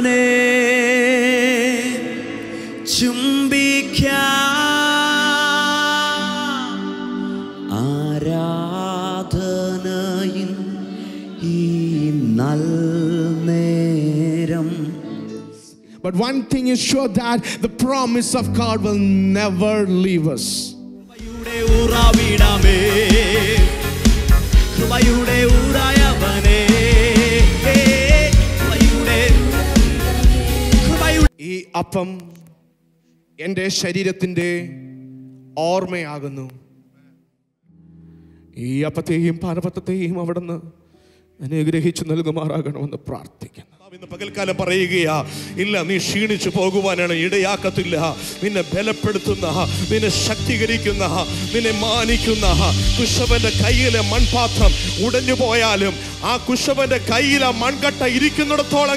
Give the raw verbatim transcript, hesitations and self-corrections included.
ചുംബിക്കാം ആരാധനയിൻ ഈ നൽനേരം. But one thing is sure, that the promise of God will never leave us. ഈ അപ്പം എൻ്റെ ശരീരത്തിൻ്റെ ഓർമ്മയാകുന്നു. ഈ അപ്പത്തെയും പാനപത്രത്തെയും അവിടുന്ന് അനുഗ്രഹിച്ചു നൽകുമാറാകണമെന്ന് പ്രാർത്ഥിക്കുന്നു. ഇന്ന് പകൽക്കാലം പറയുകയാ, ഇല്ല നീ ക്ഷീണിച്ചു പോകുവാനാണ് ഇടയാക്കത്തില്ല. നിന്നെ ബലപ്പെടുത്തുന്ന, നിന്നെ ശക്തീകരിക്കുന്ന, നിന്നെ മാനിക്കുന്ന കുശവന്റെ കയ്യിലെ മൺപാത്രം ഉടഞ്ഞു പോയാലും ആ കുശവന്റെ കയ്യിലെ മൺകട്ട ഇരിക്കുന്നിടത്തോളം